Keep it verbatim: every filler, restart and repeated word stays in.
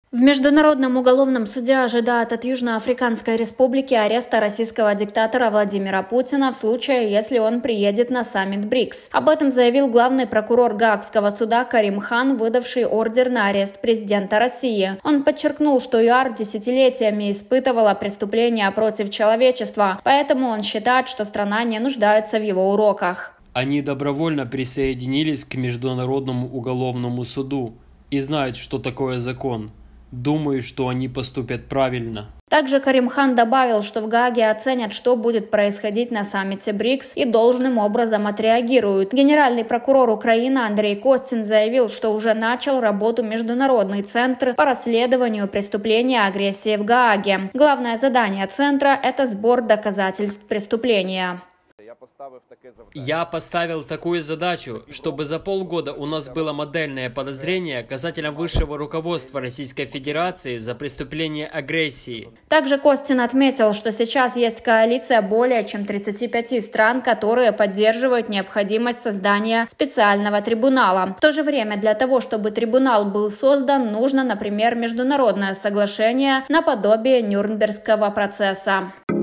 В Международном уголовном суде ожидают от Южноафриканской республики ареста российского диктатора Владимира Путина в случае, если он приедет на саммит БРИКС. Об этом заявил главный прокурор Гаагского суда Карим Хан, выдавший ордер на арест президента России. Он подчеркнул, что ЮАР десятилетиями испытывала преступления против человечества, поэтому он считает, что страна не нуждается в его уроках. Они добровольно присоединились к Международному уголовному суду и знают, что такое закон. Думаю, что они поступят правильно. Также Карим Хан добавил, что в Гааге оценят, что будет происходить на саммите БРИКС, и должным образом отреагируют. Генеральный прокурор Украины Андрей Костин заявил, что уже начал работу Международный центр по расследованию преступления агрессии в Гааге. Главное задание центра – это сбор доказательств преступления. Я поставил такую задачу, чтобы за полгода у нас было модельное подозрение касательно высшего руководства Российской Федерации за преступление агрессии. Также Костин отметил, что сейчас есть коалиция более чем тридцати пяти стран, которые поддерживают необходимость создания специального трибунала. В то же время для того, чтобы трибунал был создан, нужно, например, международное соглашение наподобие Нюрнбергского процесса.